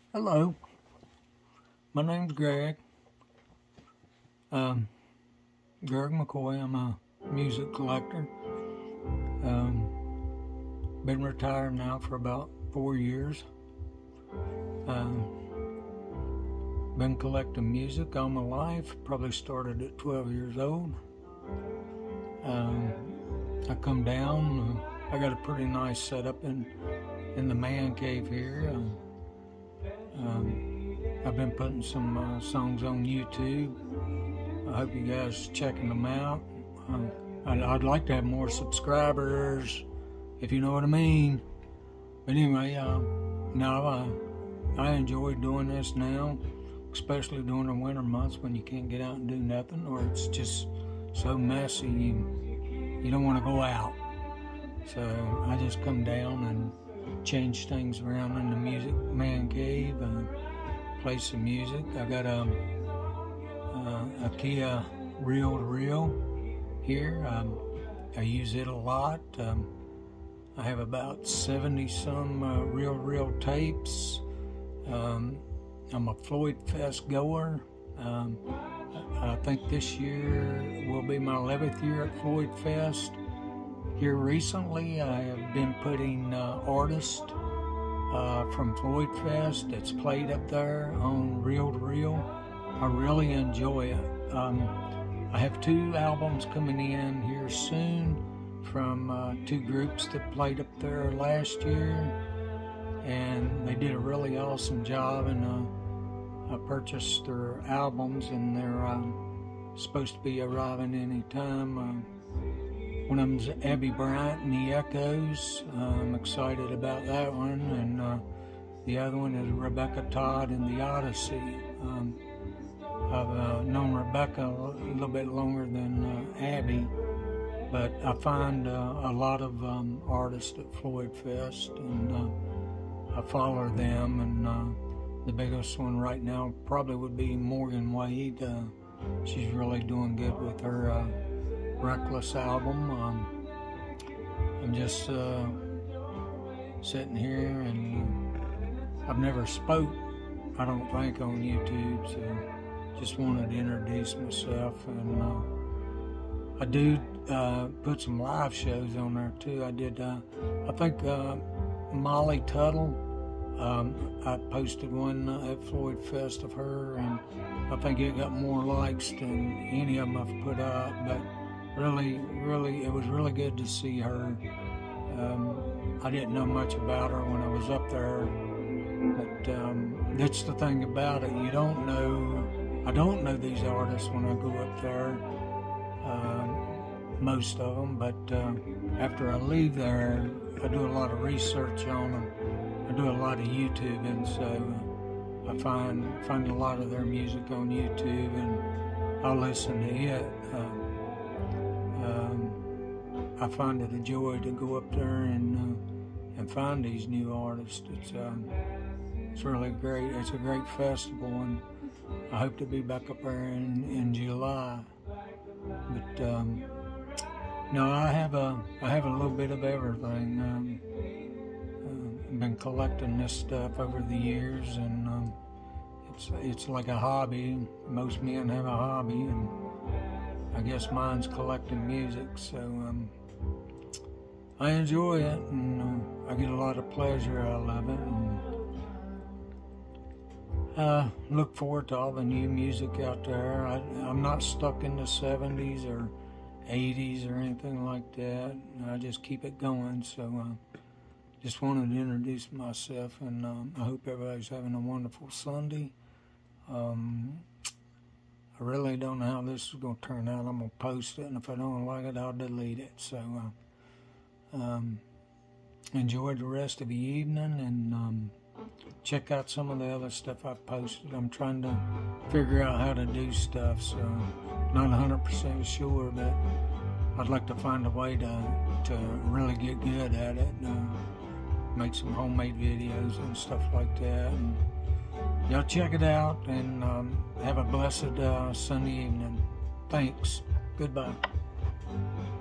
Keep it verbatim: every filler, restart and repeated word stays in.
Hello, my name's Greg. Um, Greg McCoy. I'm a music collector. Um, been retired now for about four years. Um, been collecting music all my life. Probably started at twelve years old. Um, I come down. Uh, I got a pretty nice setup in in the man cave here. Uh, Um, I've been putting some uh, songs on YouTube. I hope you guys are checking them out. Um, I'd, I'd like to have more subscribers, if you know what I mean. But anyway, uh, now uh, I enjoy doing this now, especially during the winter months when you can't get out and do nothing, or it's just so messy you, you don't want to go out. So I just come down and change things around in the music man cave, uh, play some music. I got a, uh, a Kia reel to reel here. Um, I use it a lot. Um, I have about seventy some uh, reel to reel tapes. Um, I'm a Floyd Fest goer. Um, I think this year will be my eleventh year at Floyd Fest. Here recently, I have been putting uh, artists uh, from Floyd Fest that's played up there on reel to reel. I really enjoy it. Um, I have two albums coming in here soon from uh, two groups that played up there last year, and they did a really awesome job. And uh, I purchased their albums, and they're um, supposed to be arriving anytime. Uh, One of them's Abby Bryant and the Echoes. Uh, I'm excited about that one. And uh, the other one is Rebecca Todd and the Odyssey. Um, I've uh, known Rebecca a little bit longer than uh, Abby, but I find uh, a lot of um, artists at Floyd Fest, and uh, I follow them. And uh, the biggest one right now probably would be Morgan Wade. Uh, she's really doing good with her uh, Reckless album. Um, I'm just uh, sitting here, and uh, I've never spoke, I don't think, on YouTube, so just wanted to introduce myself. And uh, I do uh, put some live shows on there too. I did, uh, I think uh, Molly Tuttle, um, I posted one uh, at Floyd Fest of her, and I think it got more likes than any of them I've put up. But Really, really, it was really good to see her. Um, I didn't know much about her when I was up there, but um, that's the thing about it. You don't know, I don't know these artists when I go up there, uh, most of them, but uh, after I leave there, I do a lot of research on them. I do a lot of YouTube, and so I find, find a lot of their music on YouTube, and I'll listen to it. Uh, Um, I find it a joy to go up there and uh, and find these new artists. It's um, it's really great. It's a great festival, and I hope to be back up there in, in July. But um, no, I have a I have a little bit of everything. Um, uh, I've been collecting this stuff over the years, and um, it's it's like a hobby. Most men have a hobby, and I guess mine's collecting music, so um, I enjoy it, and uh, I get a lot of pleasure out of it, and uh, look forward to all the new music out there. I, I'm not stuck in the seventies or eighties or anything like that. I just keep it going, so uh, just wanted to introduce myself, and um, I hope everybody's having a wonderful Sunday. Um, I really don't know how this is going to turn out. I'm going to post it, and if I don't like it, I'll delete it. So, uh, um, enjoy the rest of the evening, and um, check out some of the other stuff I've posted. I'm trying to figure out how to do stuff, so not one hundred percent sure, but I'd like to find a way to, to really get good at it, and uh, make some homemade videos and stuff like that. And y'all check it out, and um, have a blessed uh, Sunday evening. Thanks. Goodbye.